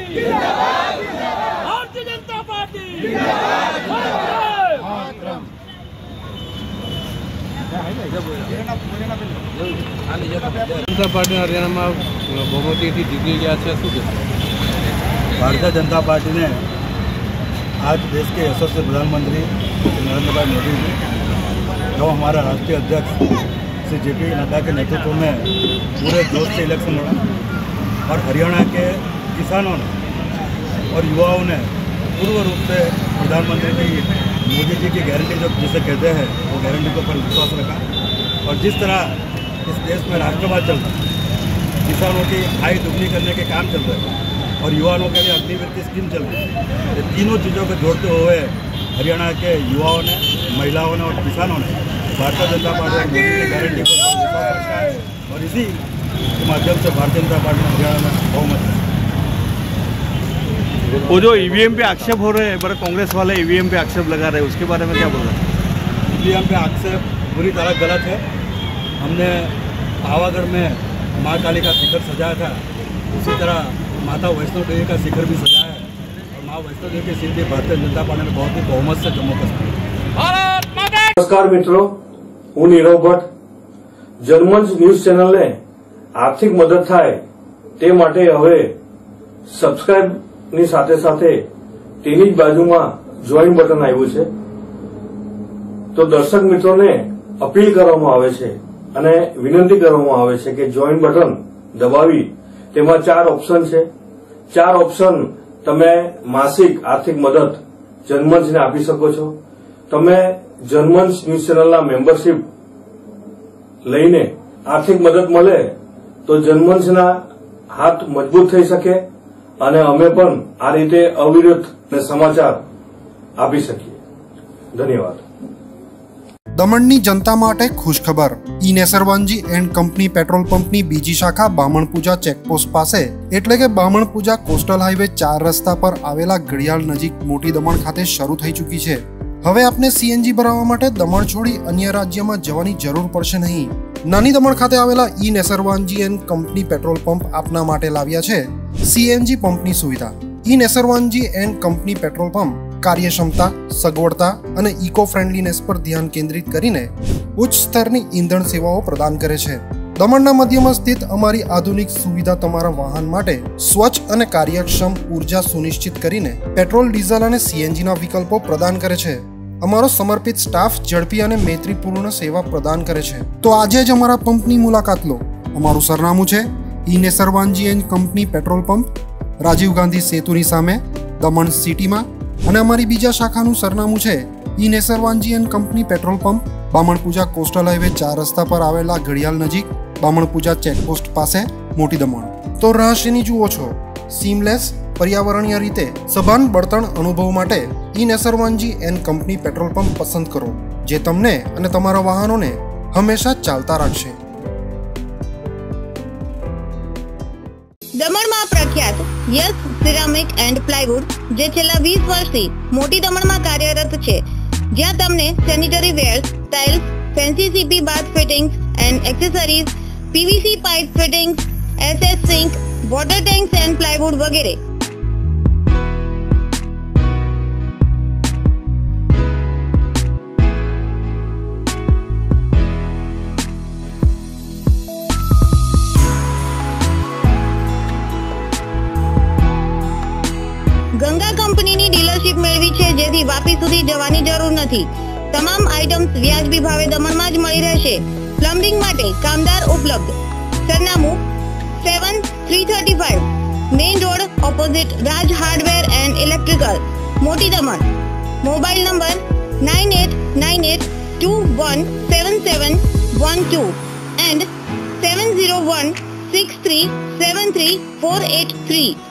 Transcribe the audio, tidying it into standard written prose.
Bharatiya Janata party जनता party Haryana में बहुमती जीती गया है। भारतीय जनता पार्टी ने आज देश के यशस्वी प्रधानमंत्री नरेंद्र भाई मोदी जी जो हमारा राष्ट्रीय अध्यक्ष श्री JP नड्डा के नेतृत्व में पूरे जोश से इलेक्शन लड़ा और हरियाणा के किसानों ने और युवाओं ने पूर्ण रूप से प्रधानमंत्री की मोदी जी की गारंटी जो जिसे कहते हैं वो गारंटी के ऊपर विश्वास रखा। और जिस तरह इस देश में राष्ट्रवाद चल रहा है, किसानों की आय दुगनी करने के काम चल रहे हैं और युवाओं के लिए अग्निवीर की स्कीम चल रही है, ये तीनों चीज़ों को जोड़ते हुए हरियाणा के युवाओं ने, महिलाओं ने और किसानों ने भारतीय जनता पार्टी और मोदी की गारंटी को विश्वास रखा है और इसी के माध्यम से भारतीय जनता पार्टी ने हरियाणा में बहुमत है। वो जो EVM पे आक्षेप हो रहे हैं, बड़े कांग्रेस वाले EVM पे आक्षेप लगा रहे हैं, उसके बारे में क्या बोल रहे हैं? EVM पे आक्षेप बुरी तरह गलत है। हमने पावागढ़ में माँ काली का शिखर सजाया था, उसी तरह माता वैष्णो देवी का शिखर भी सजाया है और माँ वैष्णो देवी की सीट भी भारतीय जनता पार्टी ने बहुत ही बहुमत से जम्मू कश्मीर। नमस्कार मित्रों, हूँ नीरव भट्ट। जनमंच न्यूज चैनल ने आर्थिक मदद थाय ते माटे हवे सब्सक्राइब ની સાથે સાથે તેની જ બાજુમાં જોઈન બટન આવ્યું છે, તો દર્શક મિત્રોને અપીલ કરવામાં આવે છે અને વિનંતી કરવામાં આવે છે કે જોઈન બટન દબાવી તેમાં 4 ઓપ્શન છે, 4 ઓપ્શન તમે માસિક આર્થિક મદદ જનમંચને આપી શકો છો। તમે જનમંચ ન્યૂઝ ચેનલના મેમ્બરશીપ લઈને આર્થિક મદદ મળે તો જનમંચના હાથ મજબૂત થઈ શકે અને અમે પણ આ રીતે અવિરત સમાચાર આપી શકીએ। ધન્યવાદ। દમણની જનતા માટે ખુશખબર। E Nesarwanji and company petrol પંપની બીજી શાખા બામણપૂજા ચેકપોસ્ટ પાસે એટલે કે બામણપૂજા કોસ્ટલ હાઈવે 4 રસ્તા પર આવેલા ઘડિયાળ નજીક મોટી દમણ ખાતે શરૂ થઈ ચૂકી છે। હવે આપને CNG ભરાવવા માટે દમણ છોડી અન્ય રાજ્યમાં જવાની જરૂર પડશે નહીં। નાની દમણ ખાતે આવેલા E Nesarwanji and company petrol pump આપના માટે લાવ્યા છે CNG પંપની સુવિધા। E Nesarwanji and company petrol pump કાર્યક્ષમતા, સગવડતા અને ઇકો ફ્રેન્ડલીનેસ પર ધ્યાન કેન્દ્રિત કરીને ઉચ્ચ સ્તરની ઈંધણ સેવાઓ પ્રદાન કરે છે। દમણના મધ્યમાં સ્થિત અમારી આધુનિક સુવિધા તમારા વાહન માટે સ્વચ્છ અને કાર્યક્ષમ ઉર્જા સુનિશ્ચિત કરીને પેટ્રોલ, ડીઝલ અને CNGના વિકલ્પો પ્રદાન કરે છે। અમારો સમર્પિત સ્ટાફ ઝડપી અને મૈત્રીપૂર્ણ સેવા પ્રદાન કરે છે। તો આજે જ અમારા પંપની મુલાકાત લો। અમારું સરનામું છે E Nesarwanji and company petrol pump, Rajiv Gandhi સેતુની સામે, દમણ સિટીમાં। અને અમારી બીજા શાખાનું સરનામું છે E Nesarwanji and company petrol pump, Bamanpuja coastal highway 4 રસ્તા પર આવેલા ઘડિયાળ નજીક, બામણપૂજા ચેકપોસ્ટ પાસે, મોટી દમણ। તો રહસ્યની જુઓ છો સીમલેસ पर्यावरणीय रीते सभान बळतण अनुभव माटे E Nesarwanji and company petrol pump पसंद करो, जे तमने अने तमारा वाहनोने हमेशा चालता राखशे। दमणमां प्रख्यात यस सिरामिक एंड प्लायवुड जे छेल्ला 20 वर्षथी मोटी दमणमां कार्यरत छे, ज्यां तमने sanitary wares, tiles, fancy CP bath fittings and accessories, PVC pipe fittings, SS sink, water tanks and plywood वगैरह। गंगा कंपनीनी डीलरशिप मेळवी छे, जेथी वापी सुधी जवानी जरूर नथी। तमाम आइटम्स व्याजबी भावे दमणमां ज मळी रहेशे। प्लम्बिंग माटे कामदार उपलब्ध। सरनामું 7335 main road opposite Raj hardware and electrical, Moti Daman. Mobile number 9898217712 and 7016373483।